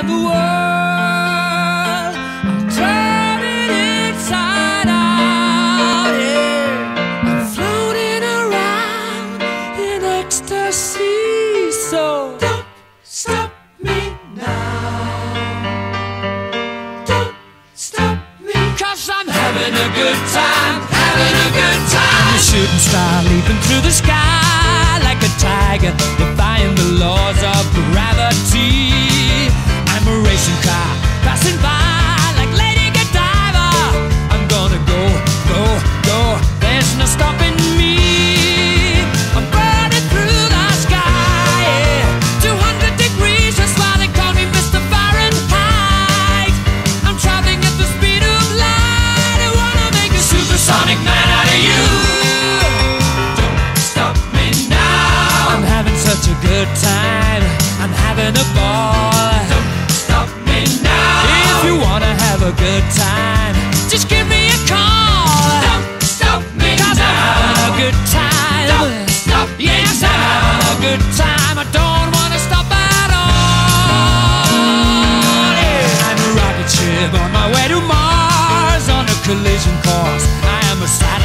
around the world. I'll turn it inside out, yeah. I'm floating around in ecstasy, so don't stop me now. Don't stop me, 'cause I'm having a good time, having a good time. I'm a shooting star leaping through the sky like a tiger, defying the laws of gravity. I'm a racing car passing by like Lady Godiva. I'm gonna go, go, go, there's no stopping me. I'm burning through the sky, yeah. 200 degrees, that's why they call me Mr. Fahrenheit. I'm traveling at the speed of light. I wanna make a supersonic man out of you. Such a good time, I'm having a ball. Don't stop me now. If you wanna have a good time, just give me a call. Don't stop me 'cause now. I'm having a good time. Don't stop me yes, now. I'm having a good time. I don't wanna stop at all. Yeah. I'm a rocket ship on my way to Mars on a collision course. I am a satellite